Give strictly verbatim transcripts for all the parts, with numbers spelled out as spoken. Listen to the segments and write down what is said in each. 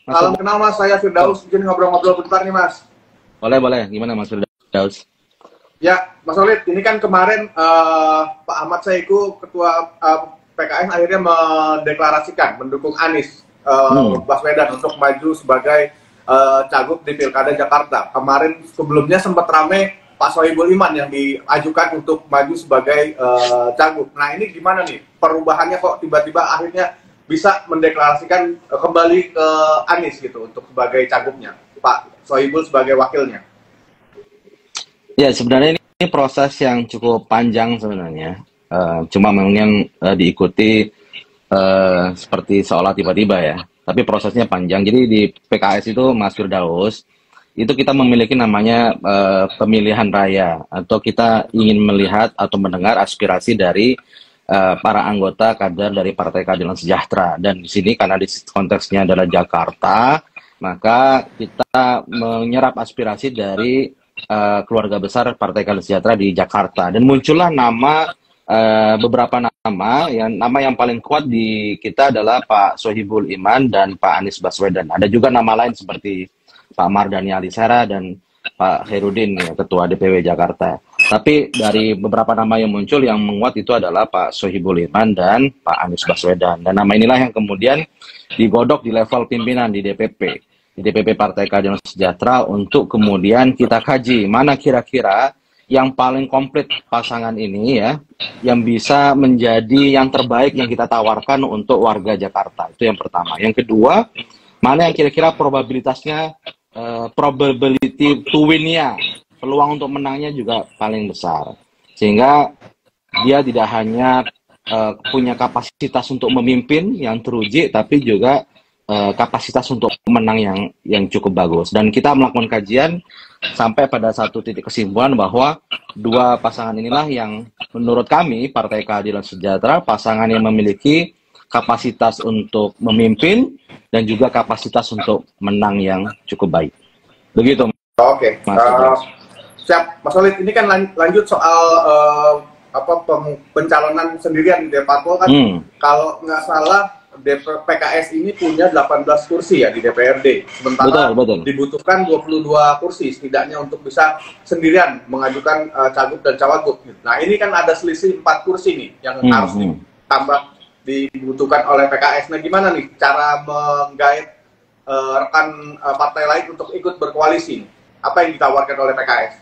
Mas Salam kenal Mas, saya Firdaus. Izin ngobrol-ngobrol bentar nih Mas. Boleh, boleh. Gimana Mas Firdaus? Ya, Mas Solid, ini kan kemarin uh, Pak Ahmad Saiku, Ketua uh, P K S akhirnya mendeklarasikan mendukung Anies uh, hmm. Baswedan untuk maju sebagai uh, cagup di Pilkada Jakarta. Kemarin sebelumnya sempat rame Pak Sohibul Iman yang diajukan untuk maju sebagai uh, cagup. Nah ini gimana nih perubahannya kok tiba-tiba akhirnya bisa mendeklarasikan uh, kembali ke Anies gitu untuk sebagai cagupnya, Pak Sohibul sebagai wakilnya? Ya sebenarnya ini proses yang cukup panjang sebenarnya. Uh, cuma memang yang uh, diikuti uh, seperti seolah tiba-tiba ya. Tapi prosesnya panjang. Jadi di P K S itu Mas Firdaus, itu kita memiliki namanya uh, pemilihan raya, atau kita ingin melihat atau mendengar aspirasi dari uh, para anggota kader dari Partai Keadilan Sejahtera. Dan di sini karena di konteksnya adalah Jakarta, maka kita menyerap aspirasi dari uh, keluarga besar Partai Keadilan Sejahtera di Jakarta. Dan muncullah nama uh, beberapa nama, yang nama yang paling kuat di kita adalah Pak Sohibul Iman dan Pak Anies Baswedan. Ada juga nama lain seperti Pak Mardhani Alisera dan Pak Khairuddin, ya, Ketua D P W Jakarta. Tapi dari beberapa nama yang muncul, yang menguat itu adalah Pak Sohibul Iman dan Pak Anies Baswedan. Dan nama inilah yang kemudian digodok di level pimpinan di D P P, di D P P Partai Keadilan Sejahtera, untuk kemudian kita kaji mana kira-kira yang paling komplit pasangan ini ya, yang bisa menjadi yang terbaik yang kita tawarkan untuk warga Jakarta. Itu yang pertama. Yang kedua, mana yang kira-kira probabilitasnya, uh, probability to win-nya, peluang untuk menangnya juga paling besar. Sehingga dia tidak hanya uh, punya kapasitas untuk memimpin yang teruji, tapi juga uh, kapasitas untuk menang yang yang cukup bagus. Dan kita melakukan kajian sampai pada satu titik kesimpulan bahwa dua pasangan inilah yang menurut kami, Partai Keadilan Sejahtera, pasangan yang memiliki kapasitas untuk memimpin dan juga kapasitas untuk menang yang cukup baik. Begitu. Oke. Okay. Uh, siap, Mas Solid. Ini kan lan lanjut soal uh, apa pencalonan sendirian di Parpol kan. Hmm. Kalau nggak salah D P P K S ini punya delapan belas kursi ya di D P R D. Sementara betul, betul. Dibutuhkan dua puluh dua kursi setidaknya untuk bisa sendirian mengajukan uh, cagup dan cawagup. Nah ini kan ada selisih empat kursi nih yang hmm, harus hmm. ditambah dibutuhkan oleh P K S. Nah gimana nih cara menggait uh, rekan uh, partai lain untuk ikut berkoalisi? Apa yang ditawarkan oleh P K S?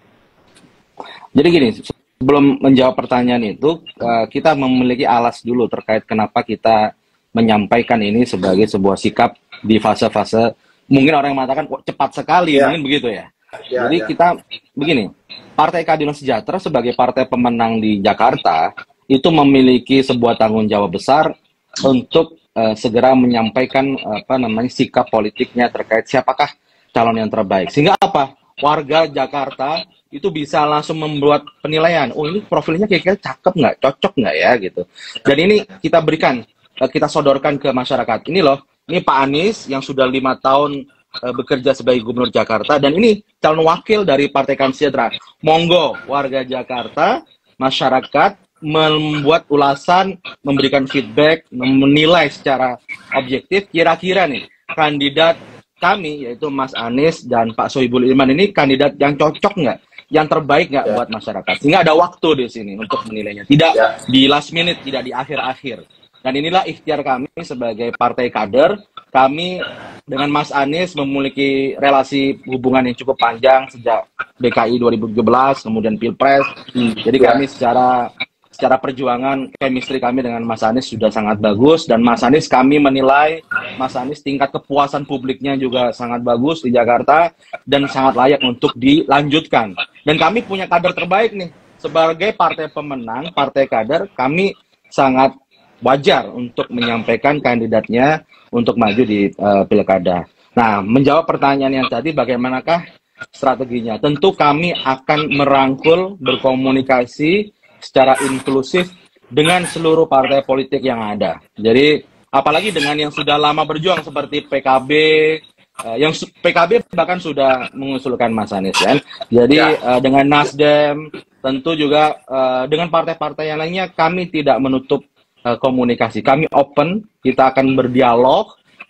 Jadi gini, sebelum menjawab pertanyaan itu, uh, kita memiliki alas dulu terkait kenapa kita menyampaikan ini sebagai sebuah sikap di fase-fase, mungkin orang yang mengatakan kok cepat sekali, yeah. mungkin begitu ya. Yeah, Jadi yeah. kita begini, Partai Keadilan Sejahtera sebagai partai pemenang di Jakarta itu memiliki sebuah tanggung jawab besar untuk uh, segera menyampaikan apa namanya sikap politiknya terkait siapakah calon yang terbaik. Sehingga apa? Warga Jakarta itu bisa langsung membuat penilaian. Oh ini profilnya kira-kira cakep nggak, cocok nggak ya gitu. Dan ini kita berikan, uh, kita sodorkan ke masyarakat. Ini loh, ini Pak Anies yang sudah lima tahun uh, bekerja sebagai Gubernur Jakarta, dan ini calon wakil dari Partai Keadilan Sejahtera. Monggo warga Jakarta, masyarakat membuat ulasan, memberikan feedback, menilai secara objektif kira-kira nih kandidat kami yaitu Mas Anies dan Pak Sohibul Iman ini kandidat yang cocok nggak, yang terbaik nggak yeah. buat masyarakat. Sehingga ada waktu di sini untuk menilainya, tidak yeah. di last minute, tidak di akhir-akhir. Dan inilah ikhtiar kami sebagai partai kader. Kami dengan Mas Anies memiliki relasi hubungan yang cukup panjang sejak B K I dua ribu tujuh belas, kemudian Pilpres. Hmm. Jadi yeah. kami secara Secara perjuangan, chemistry kami dengan Mas Anies sudah sangat bagus, dan Mas Anies kami menilai Mas Anies tingkat kepuasan publiknya juga sangat bagus di Jakarta dan sangat layak untuk dilanjutkan. Dan kami punya kader terbaik nih sebagai partai pemenang, partai kader, kami sangat wajar untuk menyampaikan kandidatnya untuk maju di uh, pilkada. Nah, menjawab pertanyaan yang tadi, bagaimanakah strateginya? Tentu kami akan merangkul, berkomunikasi secara inklusif dengan seluruh partai politik yang ada. Jadi apalagi dengan yang sudah lama berjuang seperti P K B, uh, yang P K B bahkan sudah mengusulkan Mas Anies kan. Jadi ya. uh, dengan Nasdem, tentu juga uh, dengan partai-partai yang lainnya kami tidak menutup uh, komunikasi. Kami open, kita akan berdialog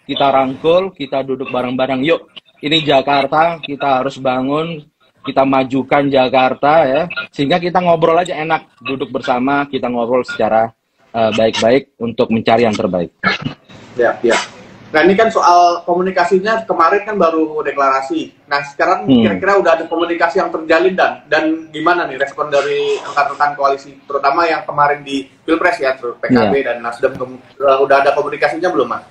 kita rangkul, kita duduk bareng-bareng. Yuk, ini Jakarta, kita harus bangun, kita majukan Jakarta ya, sehingga kita ngobrol aja enak, duduk bersama, kita ngobrol secara baik-baik uh, untuk mencari yang terbaik. Ya, ya. Nah ini kan soal komunikasinya kemarin kan baru deklarasi. Nah sekarang kira-kira hmm. udah ada komunikasi yang terjalin dan dan gimana nih respon dari rekan-rekan koalisi, terutama yang kemarin di Pilpres ya, P K B ya. Dan Nasdem, uh, udah ada komunikasinya belum, Mas?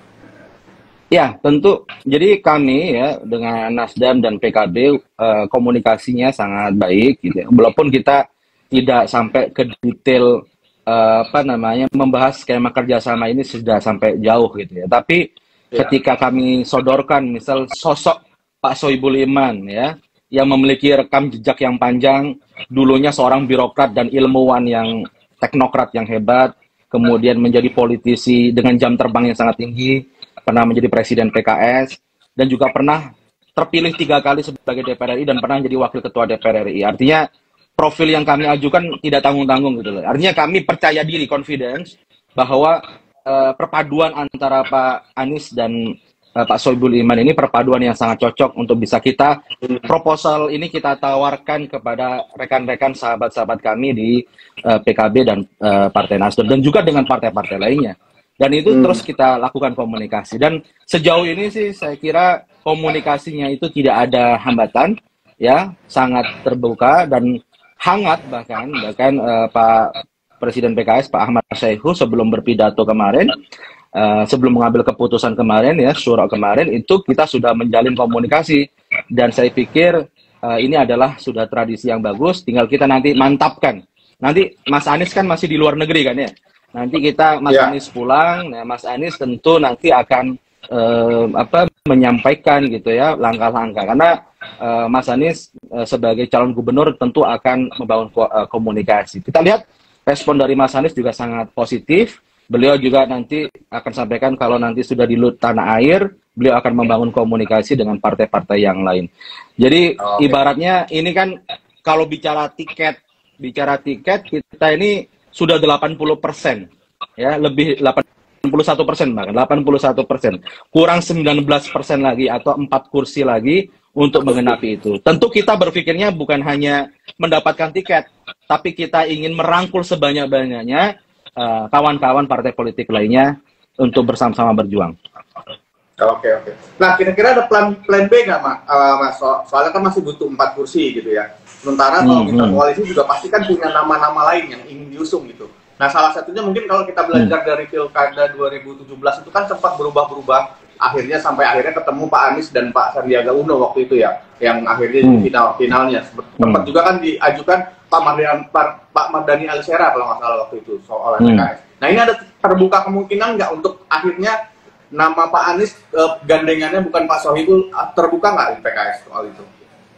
Ya tentu. Jadi kami ya dengan Nasdem dan P K B uh, komunikasinya sangat baik, gitu ya. Walaupun kita tidak sampai ke detail Uh, apa namanya membahas skema kerjasama ini sudah sampai jauh gitu ya. Tapi ya. ketika kami sodorkan misal sosok Pak Sohibul Iman ya, yang memiliki rekam jejak yang panjang, dulunya seorang birokrat dan ilmuwan yang teknokrat yang hebat, kemudian menjadi politisi dengan jam terbang yang sangat tinggi, pernah menjadi presiden P K S, dan juga pernah terpilih tiga kali sebagai D P R R I dan pernah menjadi wakil ketua D P R R I. Artinya profil yang kami ajukan tidak tanggung-tanggung gitu loh. Artinya kami percaya diri, confidence, bahwa uh, perpaduan antara Pak Anies dan uh, Pak Sohibul Iman ini perpaduan yang sangat cocok untuk bisa kita, proposal ini kita tawarkan kepada rekan-rekan sahabat-sahabat kami di uh, P K B dan uh, Partai Nasdem, dan juga dengan partai-partai lainnya. Dan itu hmm. terus kita lakukan komunikasi. Dan sejauh ini sih saya kira komunikasinya itu tidak ada hambatan, ya, sangat terbuka dan hangat bahkan bahkan uh, Pak Presiden P K S Pak Ahmad Syaihu sebelum berpidato kemarin, uh, sebelum mengambil keputusan kemarin ya, syura kemarin itu kita sudah menjalin komunikasi, dan saya pikir uh, ini adalah sudah tradisi yang bagus, tinggal kita nanti mantapkan. Nanti Mas Anies kan masih di luar negeri kan ya, nanti kita Mas yeah. Anies pulang, nah Mas Anies tentu nanti akan uh, apa menyampaikan gitu ya langkah-langkah, karena Uh, Mas Anies uh, sebagai calon gubernur tentu akan membangun ko uh, komunikasi. Kita lihat respon dari Mas Anies juga sangat positif. Beliau juga nanti akan sampaikan kalau nanti sudah di tanah air, beliau akan membangun komunikasi dengan partai-partai yang lain. Jadi oh, okay. ibaratnya ini kan kalau bicara tiket, bicara tiket kita ini sudah delapan puluh persen, ya lebih delapan puluh satu persen bahkan delapan puluh satu persen, kurang sembilan belas persen lagi atau empat kursi lagi untuk mengenapi itu. Tentu kita berpikirnya bukan hanya mendapatkan tiket, tapi kita ingin merangkul sebanyak-banyaknya kawan-kawan uh, partai politik lainnya untuk bersama-sama berjuang. Oke, oke. Nah, kira-kira ada plan plan B nggak, Mas? Uh, Mas? So soalnya kan masih butuh empat kursi gitu ya. Sementara kalau kita koalisi juga pasti kan punya nama-nama lain yang ingin diusung gitu. Nah, salah satunya mungkin kalau kita belajar hmm. dari Pilkada dua ribu tujuh belas itu kan sempat berubah-berubah, akhirnya sampai akhirnya ketemu Pak Anies dan Pak Sandiaga Uno waktu itu ya, yang akhirnya hmm. final finalnya sempat hmm. juga kan diajukan Pak Mardani Pak, Pak Mardani Alisera kalau nggak salah waktu itu soal hmm. P K S. Nah, ini ada terbuka kemungkinan nggak untuk akhirnya nama Pak Anies eh, gandengannya bukan Pak Sohibul, terbuka nggak di P K S soal itu?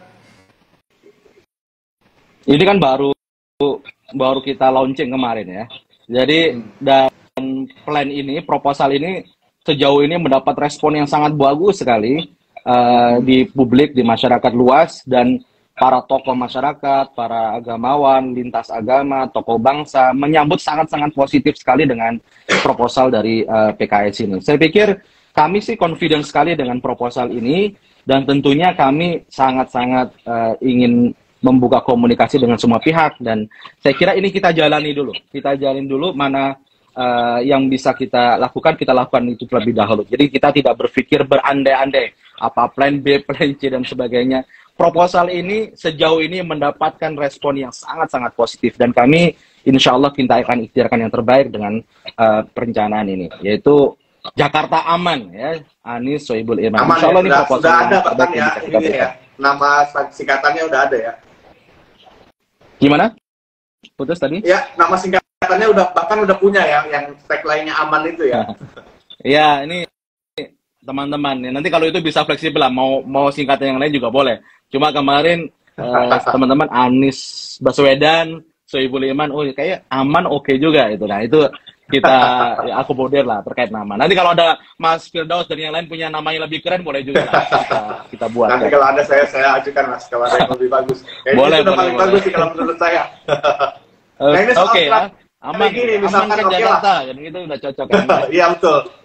Ini kan baru baru kita launching kemarin ya. Jadi hmm. dan plan ini, proposal ini sejauh ini mendapat respon yang sangat bagus sekali uh, di publik, di masyarakat luas, dan para tokoh masyarakat, para agamawan, lintas agama, tokoh bangsa menyambut sangat-sangat positif sekali dengan proposal dari uh, P K S ini. Saya pikir kami sih confident sekali dengan proposal ini, dan tentunya kami sangat-sangat uh, ingin membuka komunikasi dengan semua pihak, dan saya kira ini kita jalani dulu, kita jalin dulu mana uh, yang bisa kita lakukan, kita lakukan itu terlebih dahulu. Jadi kita tidak berpikir berandai-andai apa plan B, plan C dan sebagainya. Proposal ini sejauh ini mendapatkan respon yang sangat-sangat positif, dan kami insya Allah kita akan ikhtiarkan yang terbaik dengan uh, perencanaan ini, yaitu Jakarta aman ya, Anies Sohibul Iman. Aman, insya Allah ya, ini proposal sudah ada yang bahkan ya, ini ya, nama singkatannya udah ada ya. Gimana? Putus tadi? Ya, nama singkatannya udah bahkan udah punya ya, yang tagline-nya aman itu ya. Ya, ini teman-teman. Nanti kalau itu bisa fleksibel lah, mau mau singkatan yang lain juga boleh. Cuma kemarin eh, teman-teman Anies Baswedan, Sohibul Iman, oh kayak aman oke okay juga itu. Nah, itu kita ya, akomodir lah terkait nama. Nanti kalau ada Mas Firdaus dan yang lain punya nama yang lebih keren, boleh juga lah, kita, kita buat. Nanti kan. Kalau ada saya saya ajukan Mas, kalau ada yang lebih bagus. Kayaknya boleh, itu udah boleh, paling boleh. bagus sih kalau menurut saya. uh, nah, ini Oke okay, ya. Aman, gini, aman misalkan kan okay Jakarta, jadi itu udah cocok kan. Iya betul.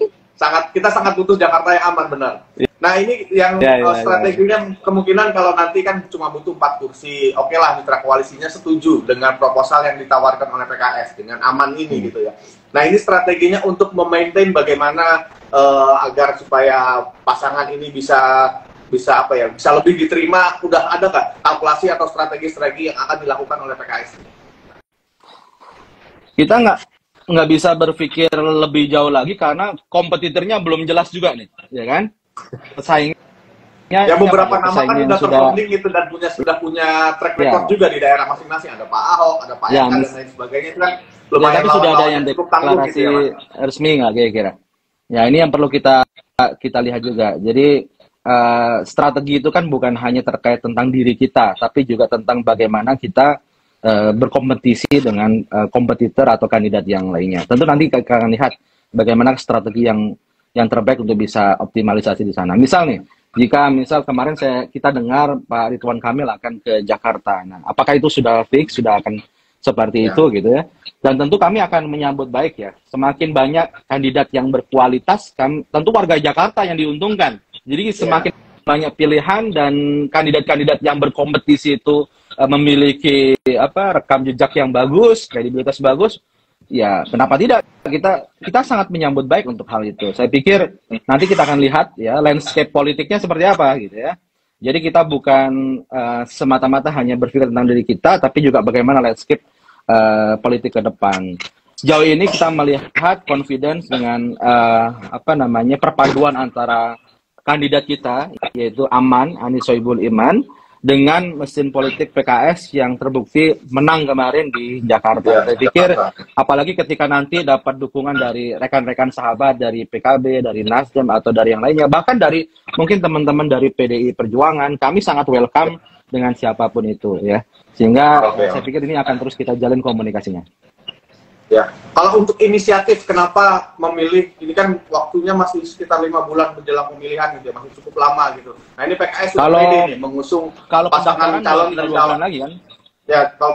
sangat kita sangat butuh Jakarta yang aman, benar. Nah ini yang ya, ya, uh, strateginya ya. kemungkinan kalau nanti kan cuma butuh empat kursi, oke lah mitra koalisinya setuju dengan proposal yang ditawarkan oleh P K S dengan aman ini hmm. gitu ya. Nah ini strateginya untuk memaintain bagaimana uh, agar supaya pasangan ini bisa bisa apa ya bisa lebih diterima. Udah ada nggak kalkulasi atau strategi-strategi yang akan dilakukan oleh P K S? Kita nggak nggak bisa berpikir lebih jauh lagi karena kompetitornya belum jelas juga nih, ya kan? Pesaingnya ya beberapa nama kan sudah terfounding gitu dan punya sudah punya track record ya. Juga di daerah masing-masing, ada Pak Ahok, ada Pak ya, Eka dan lain sebagainya itu kan lumayan ya, tapi sudah ada yang deklarasi gitu ya, resmi nggak kira-kira? Ya ini yang perlu kita kita lihat juga. Jadi uh, strategi itu kan bukan hanya terkait tentang diri kita, tapi juga tentang bagaimana kita uh, berkompetisi dengan uh, kompetitor atau kandidat yang lainnya. Tentu nanti kita akan lihat bagaimana strategi yang yang terbaik untuk bisa optimalisasi di sana. Misal nih, jika misal kemarin saya kita dengar Pak Ridwan Kamil akan ke Jakarta. Nah, apakah itu sudah fix, sudah akan seperti ya. Itu gitu ya? Dan tentu kami akan menyambut baik ya. Semakin banyak kandidat yang berkualitas, kan tentu warga Jakarta yang diuntungkan. Jadi semakin ya. Banyak pilihan dan kandidat-kandidat yang berkompetisi itu uh, memiliki apa rekam jejak yang bagus, kredibilitas bagus. Ya, kenapa tidak? Kita kita sangat menyambut baik untuk hal itu. Saya pikir nanti kita akan lihat ya landscape politiknya seperti apa gitu ya. Jadi kita bukan uh, semata-mata hanya berpikir tentang diri kita, tapi juga bagaimana landscape uh, politik ke depan. Sejauh ini kita melihat confidence dengan uh, apa namanya perpaduan antara kandidat kita yaitu Aman Anies Sohibul Iman dengan mesin politik P K S yang terbukti menang kemarin di Jakarta. Ya, saya pikir Jakarta. Apalagi ketika nanti dapat dukungan dari rekan-rekan sahabat dari P K B, dari Nasdem atau dari yang lainnya, bahkan dari mungkin teman-teman dari P D I Perjuangan, kami sangat welcome dengan siapapun itu ya. Sehingga okay. Saya pikir ini akan terus kita jalin komunikasinya. Ya, kalau untuk inisiatif, kenapa memilih, ini kan waktunya masih sekitar lima bulan menjelang pemilihan gitu ya, masih cukup lama gitu. Nah ini P K S sudah pede nih, mengusung kalau pasangan calon dan calon lagi kan? Ya, kalau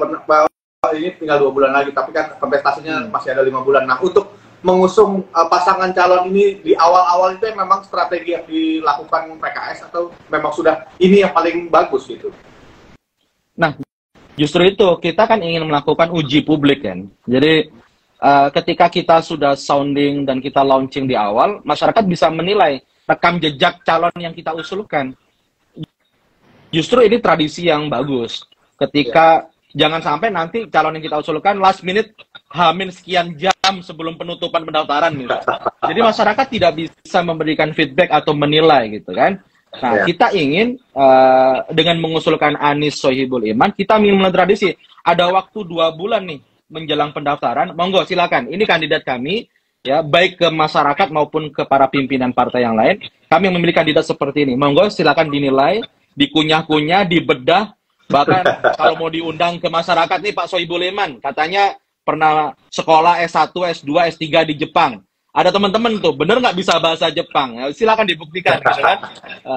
ini tinggal dua bulan lagi, tapi kan kontestasinya hmm. masih ada lima bulan. Nah untuk mengusung uh, pasangan calon ini di awal-awal itu yang memang strategi yang dilakukan P K S atau memang sudah ini yang paling bagus gitu? Nah, justru itu kita kan ingin melakukan uji publik kan, jadi Uh, ketika kita sudah sounding dan kita launching di awal, masyarakat bisa menilai rekam jejak calon yang kita usulkan. Justru ini tradisi yang bagus. Ketika ya. Jangan sampai nanti calon yang kita usulkan last minute hamin sekian jam sebelum penutupan pendaftaran gitu. Jadi masyarakat tidak bisa memberikan feedback atau menilai gitu kan. Nah ya. Kita ingin uh, dengan mengusulkan Anies Sohibul Iman, kita ingin memulai tradisi. Ada waktu dua bulan nih menjelang pendaftaran, monggo silakan. Ini kandidat kami, ya baik ke masyarakat maupun ke para pimpinan partai yang lain. Kami yang memilih kandidat seperti ini, monggo silakan dinilai, dikunyah-kunyah, dibedah. Bahkan kalau mau diundang ke masyarakat nih Pak Sohibul Iman, katanya pernah sekolah S satu, S dua, S tiga di Jepang. Ada teman-teman tuh, bener nggak bisa bahasa Jepang? Ya, silakan dibuktikan, gitu kan?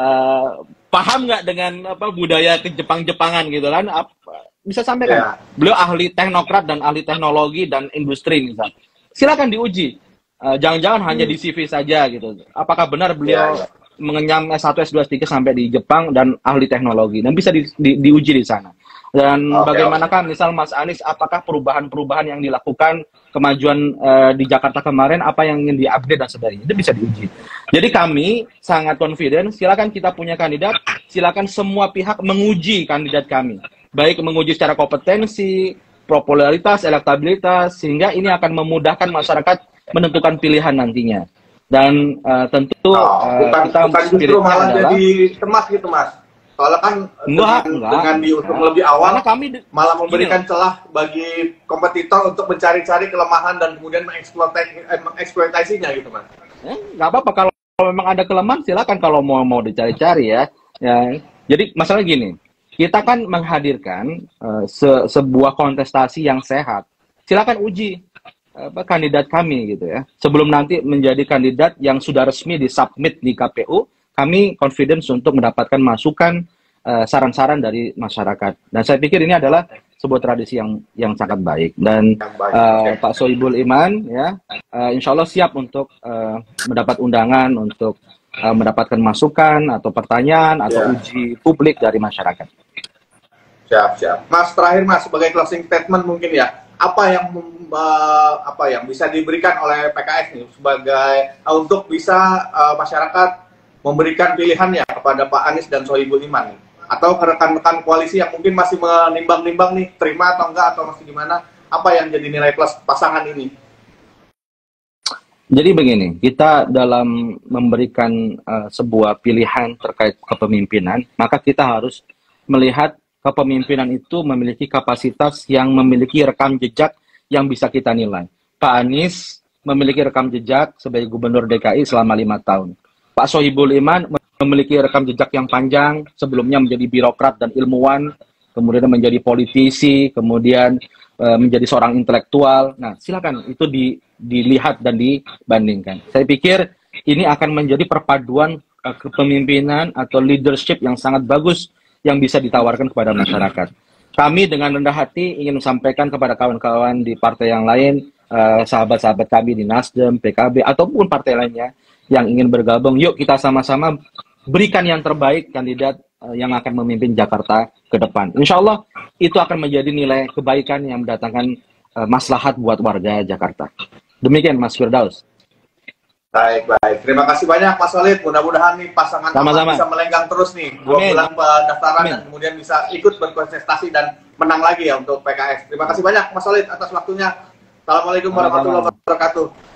Uh, paham nggak dengan apa budaya ke Jepang-Jepangan gitu kan? Apa, bisa sampaikan. Ya. Beliau ahli teknokrat dan ahli teknologi dan industri misal. Silakan diuji. Jangan-jangan uh, hanya hmm. di C V saja gitu. Apakah benar beliau ya, ya. mengenyam S satu, S dua, S tiga sampai di Jepang dan ahli teknologi dan bisa di, di, diuji di sana. Dan okay, bagaimanakah okay. misal Mas Anies, apakah perubahan-perubahan yang dilakukan kemajuan uh, di Jakarta kemarin, apa yang ingin diupdate dan sebagainya, itu bisa diuji. Jadi kami sangat confident, silakan kita punya kandidat, silakan semua pihak menguji kandidat kami. Baik menguji secara kompetensi, popularitas, elektabilitas, sehingga ini akan memudahkan masyarakat menentukan pilihan nantinya. Dan uh, tentu oh, uh, bukan, kita bukan justru malah adalah, jadi cemas gitu Mas. Soalnya kan enggak, dengan, enggak, dengan diusung enggak. lebih awal, kami malah memberikan gini. celah bagi kompetitor untuk mencari-cari kelemahan dan kemudian mengeksploitasi, eh, mengeksploitasinya gitu Mas. Eh, nggak apa-apa, kalau memang ada kelemahan silakan kalau mau mau dicari-cari ya. ya. Jadi masalah gini. Kita kan menghadirkan uh, se sebuah kontestasi yang sehat. Silakan uji uh, kandidat kami gitu ya. Sebelum nanti menjadi kandidat yang sudah resmi disubmit di K P U, kami confidence untuk mendapatkan masukan saran-saran uh, dari masyarakat. Dan saya pikir ini adalah sebuah tradisi yang yang sangat baik. Dan baik. Uh, Okay. Pak Sohibul Iman ya, uh, insya Allah siap untuk uh, mendapat undangan untuk uh, mendapatkan masukan atau pertanyaan atau Yeah. uji publik dari masyarakat. Siap, siap. Mas, terakhir Mas, sebagai closing statement mungkin ya, apa yang uh, apa yang bisa diberikan oleh P K S nih sebagai uh, untuk bisa uh, masyarakat memberikan pilihannya kepada Pak Anies dan Sohibul Iman nih? Atau rekan-rekan koalisi yang mungkin masih menimbang-nimbang nih, terima atau enggak, atau masih gimana, apa yang jadi nilai plus pasangan ini? Jadi begini, kita dalam memberikan uh, sebuah pilihan terkait kepemimpinan, maka kita harus melihat kepemimpinan itu memiliki kapasitas yang memiliki rekam jejak yang bisa kita nilai. Pak Anies memiliki rekam jejak sebagai Gubernur D K I selama lima tahun. Pak Sohibul Iman memiliki rekam jejak yang panjang, sebelumnya menjadi birokrat dan ilmuwan, kemudian menjadi politisi, kemudian uh, menjadi seorang intelektual. Nah, silakan itu di, dilihat dan dibandingkan. Saya pikir ini akan menjadi perpaduan uh, kepemimpinan atau leadership yang sangat bagus yang bisa ditawarkan kepada masyarakat. Kami dengan rendah hati ingin menyampaikan kepada kawan-kawan di partai yang lain, uh, sahabat-sahabat kami di Nasdem, P K B, ataupun partai lainnya yang ingin bergabung, yuk kita sama-sama berikan yang terbaik kandidat uh, yang akan memimpin Jakarta ke depan. Insya Allah itu akan menjadi nilai kebaikan yang mendatangkan uh, maslahat buat warga Jakarta. Demikian Mas Firdaus. Baik, baik. Terima kasih banyak Mas Walid. Mudah-mudahan nih pasangan Sama-sama. bisa melenggang terus nih. Dua Amin. bulan pendaftaran Amin. dan kemudian bisa ikut berkontestasi dan menang lagi ya untuk P K S. Terima kasih banyak Mas Walid atas waktunya. Assalamualaikum warahmatullahi wabarakatuh.